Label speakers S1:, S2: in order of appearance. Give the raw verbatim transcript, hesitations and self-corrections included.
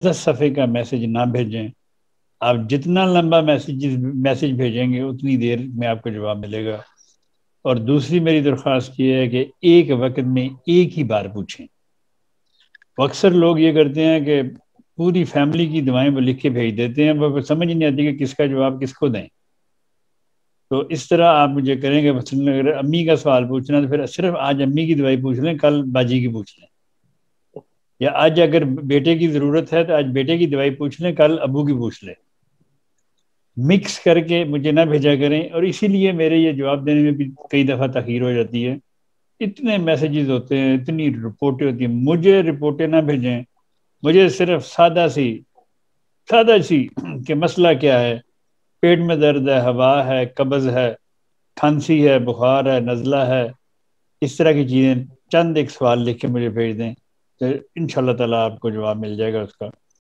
S1: دس صفحے کا میسج نہ بھیجیں. آپ جتنا لمبا میسج میسج بھیجیں گے اتنی دیر میں آپ کو جواب ملے گا. اور دوسری میری درخواست یہ ہے کہ ایک وقت میں ایک ہی بار پوچھیں. اکثر لوگ یہ کرتے ہیں کہ پوری فیملی کی دعائیں وہ لکھ کے بھیج دیتے ہیں, وہ سمجھ نہیں آتی کہ کس کا جواب کس کو دیں. تو اس طرح آپ مجھے کریں گے, مثلاً اگر امی کا سوال پوچھنا تو پھر صرف آج امی کی دعائی پوچھ لیں, کل باجی کی پوچھ لیں. یا آج اگر بیٹے کی ضرورت ہے تو آج بیٹے کی دوائی پوچھ لیں, کل ابو کی پوچھ لیں. مکس کر کے مجھے نہ بھیجا کریں. اور اسی لیے میرے یہ جواب دینے میں بھی کئی دفعہ تاخیر ہو جاتی ہے. اتنے میسیجز ہوتے ہیں, اتنی رپورٹیں ہوتی ہیں. مجھے رپورٹیں نہ بھیجیں, مجھے صرف سادہ سی سادہ سی کہ مسئلہ کیا ہے, پیٹ میں درد ہے, ہوا ہے, قبض ہے, کھانسی ہے, بخار ہے, نزلہ ہے, اس طرح کی چیزیں چند ایک سوال لکھ کے مجھے بھیج دیں, تو ان شاء اللہ تعالیٰ آپ کو جواب مل جائے گا اس کا.